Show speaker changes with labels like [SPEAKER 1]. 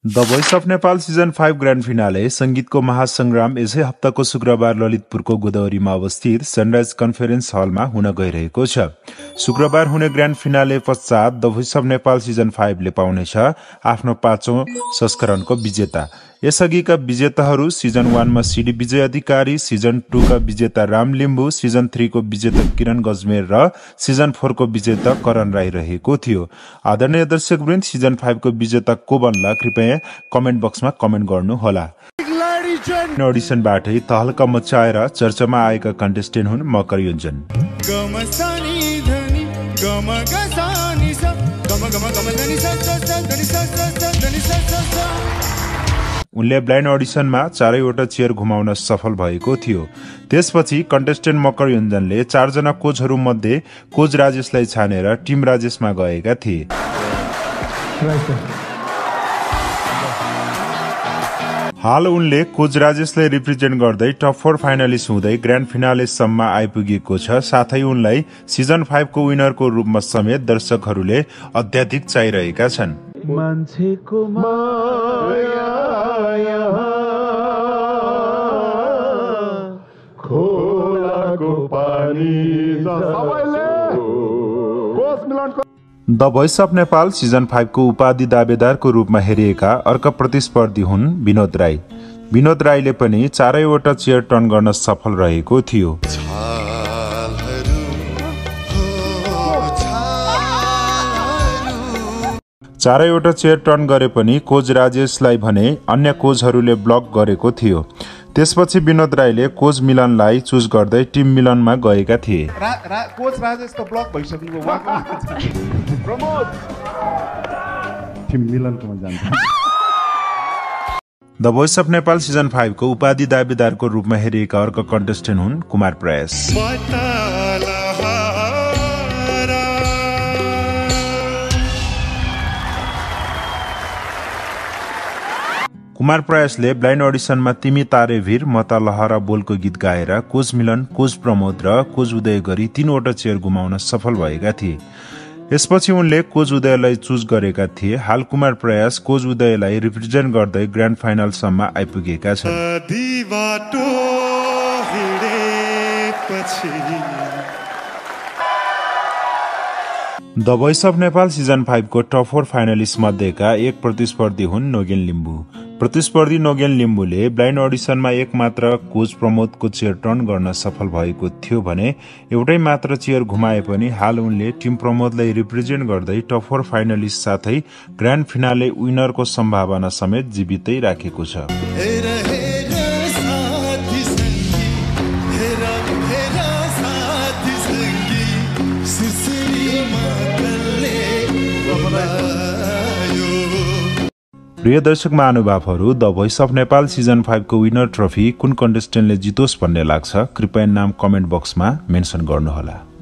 [SPEAKER 1] The voice of Nepal season 5 grand finale संगीतको महासंग्राम यसै हप्ताको शुक्रबार ललितपुरको गोदावरीमा अवस्थित सनराइज कन्फरेन्स हलमा हुन गइरहेको छ। शुक्रबार हुने ग्रान्ड फिनाले पश्चात the voice of Nepal season 5 ले पाउनेछ आफ्नो 5औं संस्करणको विजेता। यसअघिका विजेताहरू सिजन 1 मा सिडी विजय अधिकारी, सिजन 2 का विजेता राम लिम्बू, सिजन 3 को विजेता किरण गजमेर र सिजन 4 को विजेता करण राई रहेको थियो। आदरणीय दर्शकवृन्द, सिजन 5 को विजेता को बन्ला कृपया कमेन्ट बक्समा कमेन्ट गर्नुहोला। अडिसनबाटै तहल्का मचाएर चर्चामा आएका कन्टेस्टेन्ट हुन् मकर योन्जन। उनले ब्लाइन्ड अडिसनमा 4वटा चेयर घुमाउन सफल भएको थियो। त्यसपछि कन्टेस्टेन्ट मकर योन्जनले 4 जना कोचहरू मध्ये कोच राजेशलाई छानेर टिम राजेशमा गएका थिए। हाल उनले कोच राजेशलाई रिप्रेजेन्ट गर्दै टप 4 फाइनलिस्ट हुँदै ग्रान्ड फिनालेसम्म आइपुगेको छ। साथै उनलाई सिजन 5 को विनरको रूपमा समेत दर्शकहरूले अत्याधिक चाहिरहेका छन्। मान्छेको माया खोलाको पानी the voice of Nepal season 5 को उपाधि दावेदारको रूपमा हेरिएका अर्का प्रतिस्पर्धी हुन् विनोद राई। विनोद राईले पनि 4वटा चेयर टर्न गर्न सफल रहेको थियो। 4वटा चेयर टर्न गरे पनि कोच राजेशलाई भने अन्य कोचहरूले ब्लक गरेको थियो। त्यसपछि विनोद राईले कोच मिलनलाई चुज गर्दै टिम मिलनमा गएका थिए।
[SPEAKER 2] कोच राजेश त ब्लक भइसक्नु प्रमोद टिम मिलनकोमा जान्छ।
[SPEAKER 1] The voice of Nepal season 5 को उपाधि दावेदारको रूपमा हेरिएका अर्का कन्टेस्टेन्ट हुन् कुमार प्रयास। कुमार प्रयासले ब्लाइन्ड अडिसनमा तिमी तारे भिर मता लहरा बोलको गीत गाएर कोच मिलन, कोच प्रमोद र कोच उदय गरी 3वटा चेयर गुमाउन सफल भएका थिए। यसपछि उनले कोच उदयलाई चुज गरेका थिए। हाल कुमार प्रयास कोच उदयलाई रिप्रेजेन्ट गर्दै ग्रान्ड फाइनलसम्म आइपुगेका छन्। The voice of Nepal season 5 को टप 4 फाइनलिस्ट मध्येका एक प्रतिस्पर्धी हुन् नोगेन लिम्बू। प्रतिस्पर्धी नोगेन लिम्बूले ब्लाइन्ड अडिसनमा एक मात्र कोच प्रमोदको चेयर टर्न गर्न सफल भएको थियो भने एउटै मात्र चेयर घुमाए पनि हाल उनले टिम प्रमोदलाई रिप्रेजेन्ट गर्दै टप 4 फाइनलिस्ट साथै ग्रान्ड फिनाले विनरको सम्भावना समेत जीवितै राखेको छ। प्रिय दर्शक महानुभावहरू, the voice of Nepal season 5 को विनर ट्रफी कुन कन्टेस्टेन्टले जितोस् भन्ने लाग्छ? कृपया नाम कमेन्ट बक्समा मेन्सन गर्नुहोला।